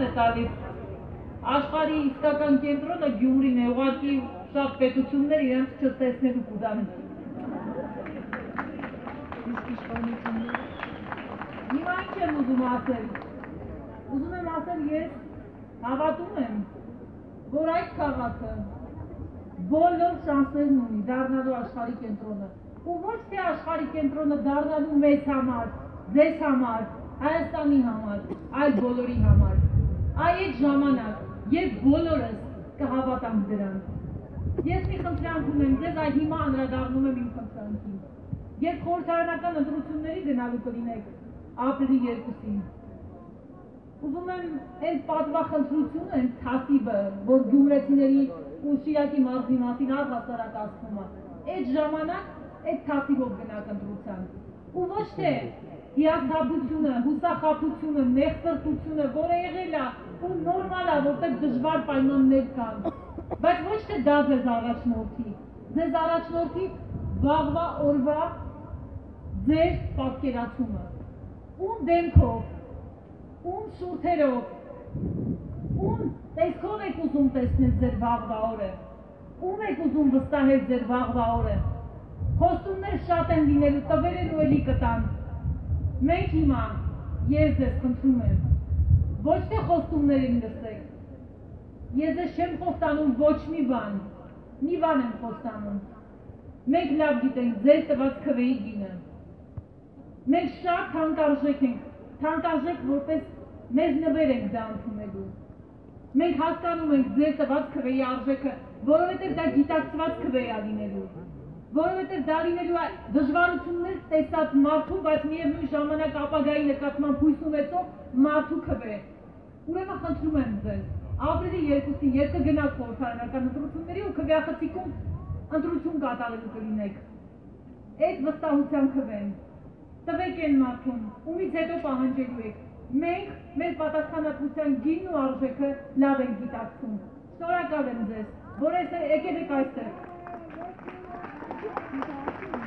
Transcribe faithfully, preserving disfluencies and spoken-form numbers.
է տալիս աշխարհի իսկական կենտրոնը Գյումրին է, ուղղակի շատ պետություններ իրենց չտեսնելու կուզանեն։ Հիմա ինչ եմ ուզում ասել։ Ուզում եմ ասել, ես հավատում եմ, որ այս քաղաքը բոլոր շանսերն ունի դառնալու աշխարհի կենտրոնը։ Ու ոչ թե աշխարհի կենտրոնը դառնալու մեզ համար, ձեզ համար, Հայաստանի համար, այլ բոլորի համար։ Այ այդ ժամանակ, երբ բոլորս կհավատանք դրան։ Ես մի խնդրանք ունեմ, ձեզ այ հիմա անդրադառնում եմ իմ խնդրանքին։ Երբ խորհրդարանական ընտրությունների գնալու կլինեք ապրիլի երկուսին, ուզում եմ այն պատվախնդրությունը, այն թասիբը, որ գյումրեցիների ու Շիրակի մարզի մասին առհասարակ ասվում է, այդ ժամանակ այդ թասիբով գնաք ընտրության։ Ու ոչ թե հիասթափությունը, հուսախաբությունը, նեղսրտությունը, որը եղել է ու նորմալ է, որտեղ դժվար պայմաններ կան, բայց ոչ թե դա ձեզ առաջնորդի, ձեզ առաջնորդի վաղվա օրվա ձեր պատկերացումը, ում դեմքով, ում շուրթերով, ում տեսքով եք ուզում տեսնել ձեր վաղվա օրը, ում եք ուզում վստահել ձեր վաղվա օրը, խոստումներ շատ են լինելու, տվեր են ու էլի կտան, մենք հիմա, ես ձեզ խնդրում եմ, ոչ թե խոստումներին լսեք, ես ձեզ չեմ խոստանում ոչ մի բան, մի բան եմ խոստանում, մենք լավ գիտենք ձեր տված քվեի գինը, մենք շատ թանկարժեք ենք, թանկարժեք որպես մեզ նվեր ենք դա ընդունելու, մենք հասկանում ենք ձեր տված քվեի արժեքը, որովհետև դա գիտակցված քվե է լինելու, որովհետև դա լինելու է դժվարություններ տեսած մարդու, բայց միևնույն ժամանակ ապագայի նկատմամբ հույս ունեցող մարդու քվե։ Ուրեմն խնդրում եմ ձեզ, ապրիլի երկուսին, երբ կգնաք խորհրդարանական ընտրությունների ու քվեախցիկում ընտրություն կատարելու կլինեք, այդ վստահության քվեն, տվեք այն մարդուն, ումից հետո պահանջելու եք, մենք մեր պատասխանատվության գինն ու արժեքը լավ ենք գիտակցում։ Շնորհակալ եմ ձեզ, որ եկել եք այստեղ։